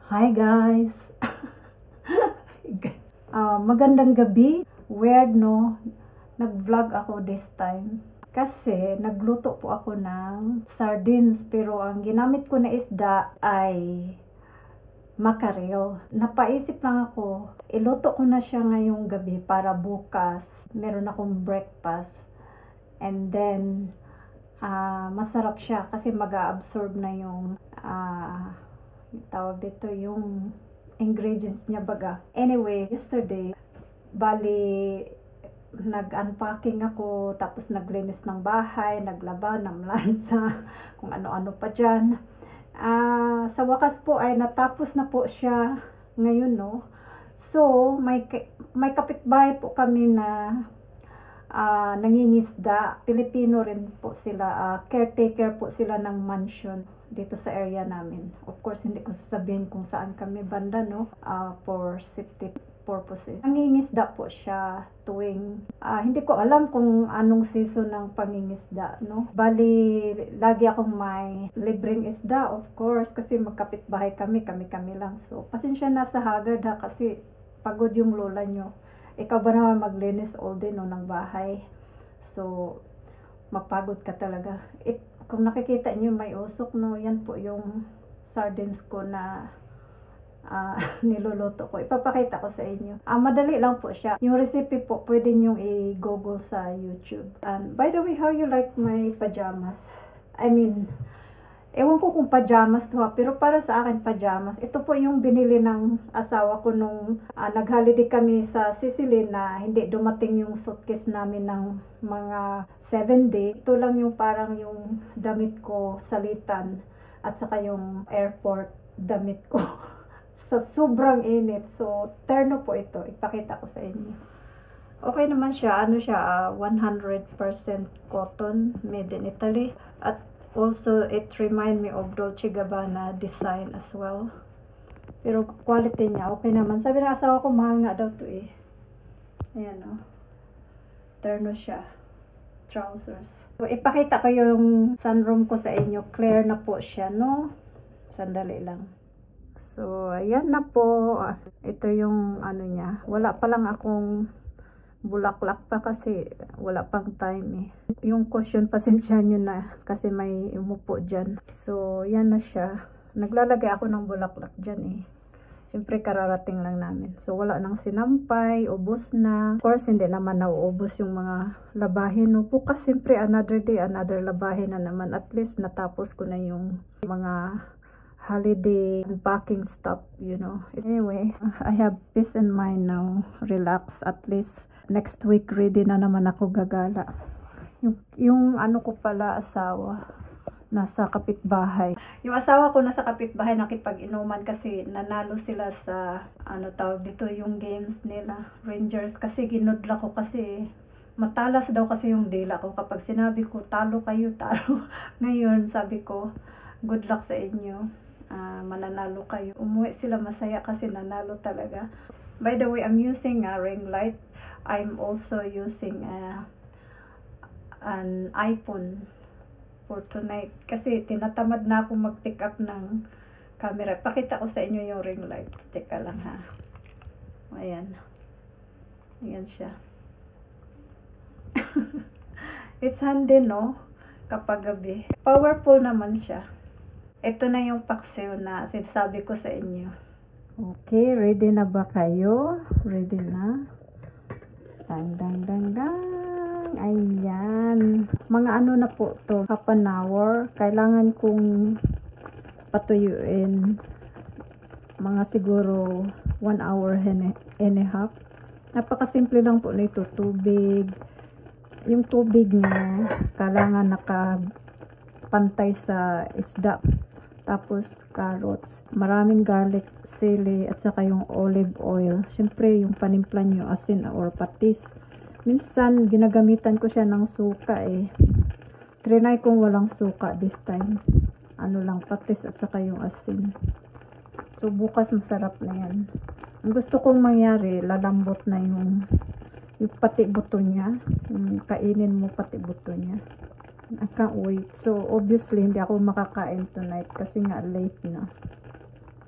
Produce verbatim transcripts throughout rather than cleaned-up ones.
Hi guys! Ah, magandang gabi. Weird no? Nag-vlog ako this time. Kasi nagluto po ako ng sardines pero ang ginamit ko na isda ay mackerel. Napaisip lang ako, iluto ko na siya ngayong gabi para bukas meron akong breakfast. And then, ah, masarap siya kasi mag-a-absorb na yung ah, tawag dito yung ingredients niya baga. Anyway, yesterday, bali, nag-unpacking ako, tapos naglinis ng bahay, naglaba, namlansa, kung ano-ano pa dyan. Ah, sa wakas po ay natapos na po siya ngayon, no? So, may, may kapitbahay po kami na uh, nangingisda. Pilipino rin po sila, uh, caretaker po sila ng mansion dito sa area namin. Of course, hindi ko sasabihin kung saan kami banda, no? Uh, for safety purposes. Nangingisda po siya tuwing, uh, hindi ko alam kung anong season ng pangingisda, no? Bali, lagi akong may libreng isda, of course, kasi magkapitbahay kami, kami-kami lang. So, pasensya na sa haggard ha, kasi pagod yung lola nyo. Ikaw ba naman maglinis all day no ng bahay? So, mapagod ka talaga. It, kung nakikita niyo may usok, no, yan po yung sardines ko na uh, niluluto ko. Ipapakita ko sa inyo. Uh, madali lang po siya. Yung recipe po, pwede nyo i-google sa YouTube. And by the way, how you like my pajamas? I mean, ewan ko kung pajamas to ha, pero para sa akin pajamas. Ito po yung binili ng asawa ko nung uh, nag-holiday kami sa Sicily na hindi dumating yung suitcase namin ng mga seven day. Ito lang yung parang yung damit ko, salitan, at saka yung airport damit ko. Sa sobrang init. So, terno po ito. Ipakita ko sa inyo. Okay naman siya. Ano siya? Uh, one hundred percent cotton, made in Italy. At also, it remind me of Dolce Gabbana design as well. Pero quality niya, okay naman. Sabi ng asawa ko, mahal nga daw to eh. Ayan o. Oh. Terno siya. Trousers. So, ipakita ko yung sunroom ko sa inyo. Clear na po siya, no? Sandali lang. So, ayan na po. Ito yung ano niya. Wala pa lang akong bulaklak pa kasi wala pang time eh. Yung cushion, pasensya nyo na kasi may umupo dyan. So, yan na siya. Naglalagay ako ng bulaklak dyan eh. Siyempre, kararating lang namin. So, wala nang sinampay, ubos na. Of course, hindi naman nauubos yung mga labahin. No? Bukas, siyempre, another day, another labahin na naman. At least, natapos ko na yung mga holiday unpacking stuff, you know. Anyway, I have peace in mind now. Relax, at least next week ready na naman ako gagala. Yung, yung ano ko pala asawa, nasa kapitbahay. Yung asawa ko nasa kapitbahay nakipag-inuman kasi nanalo sila sa, ano tawag dito, yung games nila, Rangers. Kasi ginudla ko kasi, matalas daw kasi yung dila ko. Kapag sinabi ko, talo kayo, talo. Ngayon, sabi ko, good luck sa inyo. Uh, mananalo kayo. Umuwi sila masaya kasi nanalo talaga. By the way, I'm using a ring light. I'm also using a, an iPhone for tonight kasi tinatamad na ako mag-pick up ng camera. Pakita ko sa inyo yung ring light. Teka lang ha. Ayan. Ayan siya. It's handy, no? Kapag gabi. Powerful naman siya. Ito na yung paksiw na sinasabi ko sa inyo. Okay, ready na ba kayo? Ready na? Dang, dang, dang, dang. Ayan. Mga ano na po to, half an hour. Kailangan kong patuyuin. Mga siguro one hour and a half. Napakasimple lang po nito. Tubig. Yung tubig niya, kailangan nakapantay sa isda. Tapos carrots, maraming garlic, sili, at saka yung olive oil. Siyempre, yung panimpla nyo, asin or patis. Minsan, ginagamitan ko siya ng suka eh. Trinay kong walang suka this time. Ano lang, patis at saka yung asin. So, bukas masarap na yan. Ang gusto kong mangyari, lalambot na yung, yung pati buto niya. Yung kainin mo pati buto niya. I can't wait. So, obviously, hindi ako makakain tonight kasi nga late na.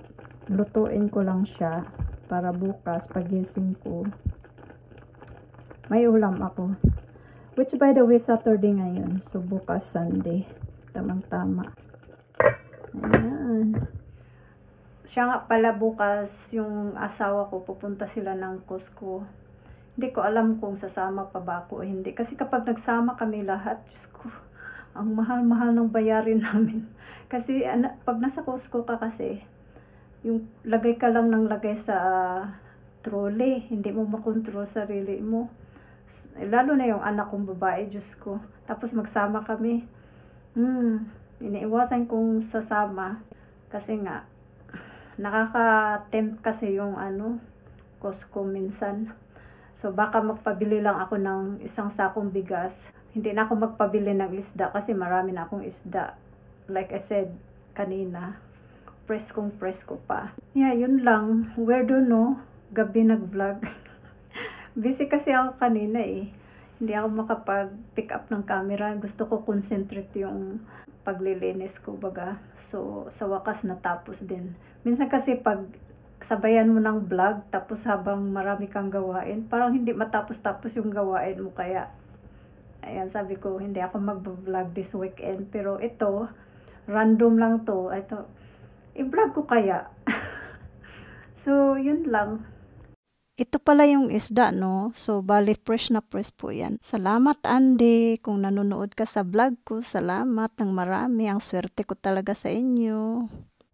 lutuin ko lang siya para bukas pagising ko may ulam ako. Which by the way, Saturday ngayon. So bukas Sunday. Tamang-tama. Ayan. Siya nga pala bukas, yung asawa ko, pupunta sila ng Costco. Hindi ko alam kung sasama pa ba ako o hindi. Kasi kapag nagsama kami lahat, Diyos ko, ang mahal-mahal ng bayarin namin. Kasi pag nasa Costco ka kasi, yung lagay ka lang ng lagay sa uh, trolley. Hindi mo makontrol sarili mo. Lalo na yung anak kong babae, Diyos ko. Tapos magsama kami. Hmm, iniiwasan kong sasama. Kasi nga, nakaka-tempt kasi yung ano, Costco minsan. So baka magpabili lang ako ng isang sakong bigas. Hindi na ako magpabili ng isda kasi marami na akong isda. Like I said kanina, press kong press ko pa. Yeah, yun lang. Weirdo no, gabi nag-vlog. Busy kasi ako kanina eh. Hindi ako makapag-pick up ng camera. Gusto ko concentrate yung paglilinis ko baga. So, sa wakas natapos din. Minsan kasi pag sabayan mo ng vlog, tapos habang marami kang gawain, parang hindi matapos-tapos yung gawain mo. Kaya, ayan, sabi ko, hindi ako mag-vlog this weekend. Pero ito, random lang to. Ito, i-vlog ko kaya. So, yun lang. Ito pala yung isda, no? So, bali fresh na fresh po yan. Salamat, Andy. Kung nanonood ka sa vlog ko, salamat ng marami. Ang swerte ko talaga sa inyo.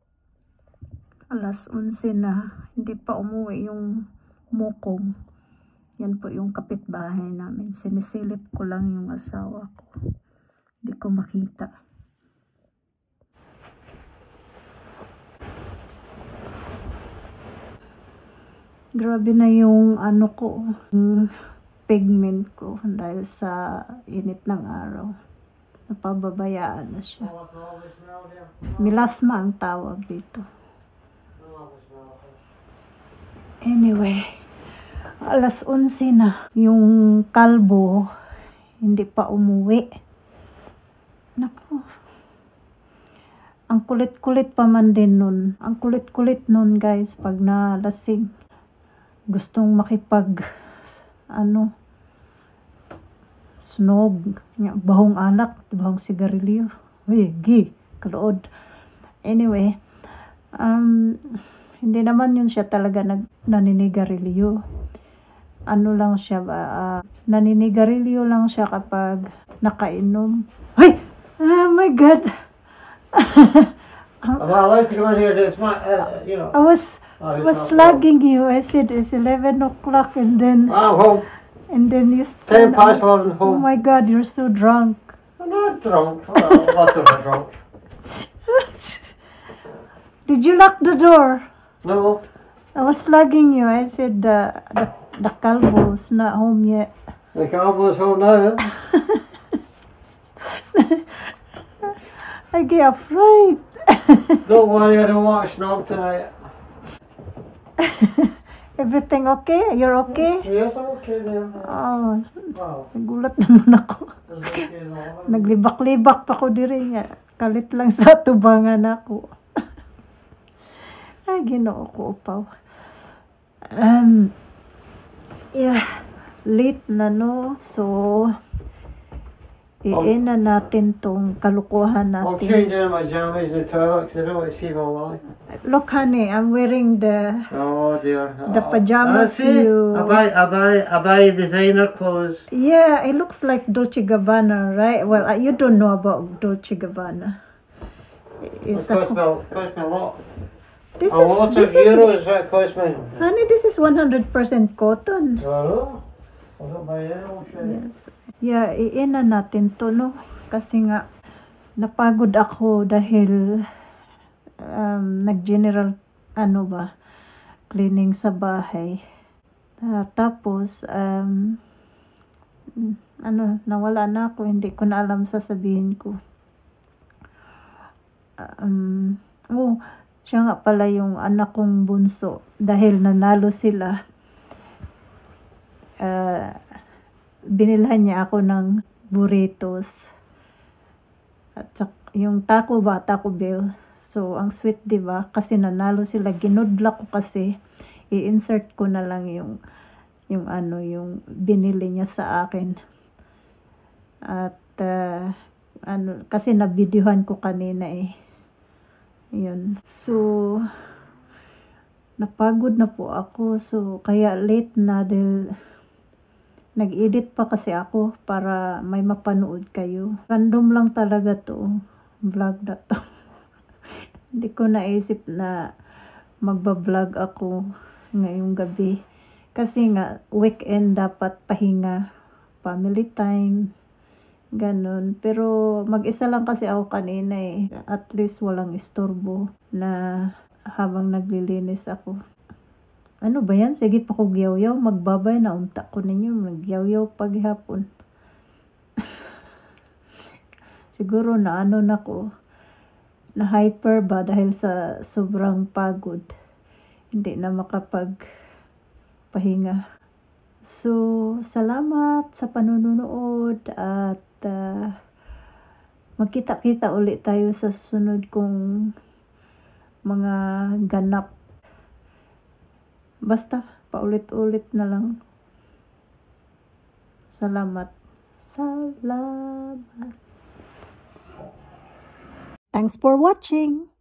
Alas onse na. Hindi pa umuwi yung mukong. Yan po yung kapitbahay namin. Sinisilip ko lang yung asawa ko. Hindi ko makita. Grabe na yung ano ko, yung pigment ko dahil sa init ng araw. Napababayaan na siya. Melasma ang tawag dito. Anyway, alas onse na. Yung kalbo, hindi pa umuwi. Naku. Ang kulit-kulit pa man din nun. Ang kulit-kulit nun guys pag nalasing. Gustong makipag ano snog, bahong alak, bahong sigarilyo. Uy, gi, kalood. Anyway, um, hindi naman yun siya talaga nag, naninigarilyo. Ano lang siya, uh, naninigarilyo lang siya kapag nakainom. Ay! Oh my God! Am I allowed to go in here? It's my, uh, you know. I was... Oh, I was slugging you. I said it's eleven o'clock and then I'm home. and then you Ten past eleven oh home. my God, you're so drunk. I'm not drunk. Well, lots of a drunk. Did you lock the door? No. I was slugging you. I said the the, the calvo's not home yet. The cowboy's home now. I get afraid. Don't worry, I don't want a snog tonight. Everything okay? You're okay? Yes, I'm okay there. Oh, Wow. nagulat naman ako. It's okay now. Naglibak-libak pa ko diri nga. Kalit lang sa tubangan ako. Ay, Ginoo ko upaw. Um, yeah, late na no. So, iina natin tong kalukuhan I'm natin. changing in my jammies in the toilet because I don't want to see my wallet. Look, honey, I'm wearing the Oh dear. the pajamas Ah, see? you. I buy, I buy, I buy designer clothes. Yeah, it looks like Dolce Gabbana, right? Well, uh, you don't know about Dolce Gabbana. It It's cost a, me, it cost me a lot. this A lot is of this is euros that cost me. honey, this is one hundred percent cotton. Oh, I don't buy any old shit. Yes. Yeah, iina natin to, no? Kasi nga, napagod ako dahil um, nag-general, ano ba, cleaning sa bahay. Uh, tapos, um, ano, nawala na ako, hindi ko na alam sasabihin ko. Um, oh, siya nga pala yung anak kong bunso, dahil nanalo sila. Uh, binilhan niya ako ng burritos at yung taco ba, Taco Bell. So, ang sweet, di ba? Kasi nanalo sila. Ginudla ko kasi. I-insert ko na lang yung, yung ano, yung binili niya sa akin. At, uh, ano, kasi nabidyohan ko kanina eh. Yun. So, napagod na po ako. So, kaya late na dahil nag-edit pa kasi ako para may mapanood kayo. Random lang talaga to. Vlog na to. Hindi ko naisip na magbablog ako ngayong gabi. Kasi nga, weekend dapat pahinga. Family time. Ganon. Pero mag-isa lang kasi ako kanina eh. At least walang istorbo na habang naglilinis ako. Ano ba yan? Sige pa ko gyaw-yaw. Magbabay na unta ko ninyo. Nagyaw-yaw paghapon. Siguro na ano na ko. Na hyper ba dahil sa sobrang pagod. Hindi na makapag pahinga. So, salamat sa panonood at uh, magkita-kita ulit tayo sa sunod kong mga ganap. Basta, paulit-ulit na lang. Salamat. Salamat. Thanks for watching.